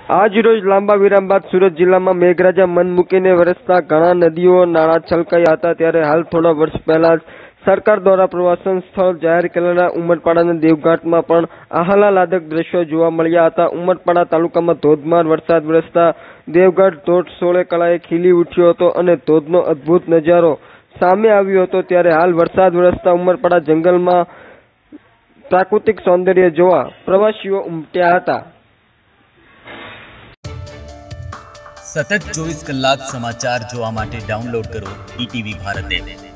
આજ રોજ લાંબા વિરામ બાદ સુરત જિલ્લામાં મેઘરાજા મન મૂકીને વરસતા ઘણા નદીઓ નાળા છલકાયા હતા। ત્યારે હાલ થોડા વર્ષ પહેલા જ સરકાર દ્વારા પ્રવાસન સ્થળ જાહેર કરેલા ઉમરપાડાના દેવઘાટમાં પણ આહલાદક દ્રશ્યો જોવા મળ્યા હતા। ઉમરપાડા તાલુકામાં ધોધમાર વરસાદ વરસતા દેવઘાટ ધોધ 16 કળાએ ખીલી ઉઠ્યો હતો અને ધોધનો અદ્ભુત નજારો સામે આવ્યો હતો। ત્યારે હાલ વરસાદ વરસતા ઉમરપાડા જંગલમાં પ્રાકૃતિક સૌંદર્ય જોવા પ્રવાસીઓ ઉમટ્યા હતા। સતત 24 કલાક સમાચાર જોવા માટે ડાઉનલોડ કરો ઈટીવી ભારત એપ।